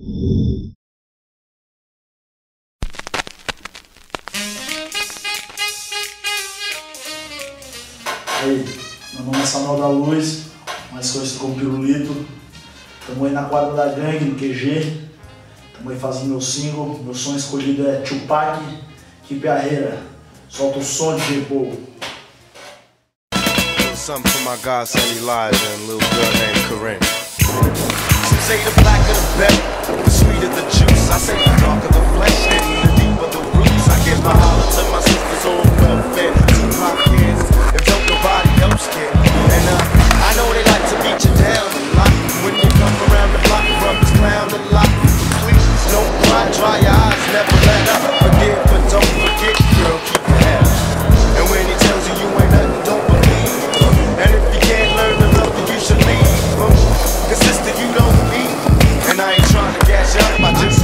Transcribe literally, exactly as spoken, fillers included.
Aí, meu nome é Samuel da Luz, mais conhecido como Pirulito. Estamos aí na quadra da gangue, no Q G. Estamos aí fazendo meu single. Meu som escolhido é Tupac, Keep Arreira. Solta o som de G-Pô. Something for my godson Elijah and a little girl named Corinne. Some say the blacker the better, the sweeter the juice. I say the darker the flesh and the deeper the roots. I give my holler to my sisters on welfare, to my kids, if don't nobody else care. And uh, I know they like to beat you down a lot when you come around the block, brothers clown a lot. Please don't cry, dry your eyes, never let up. Forgive but don't forget, girl, keep your head up. And when he tells you you ain't nothing, don't believe. And if you can't learn to love, then you should leave. Cause sister, you don't eat. And I ain't trying to gas you up, I just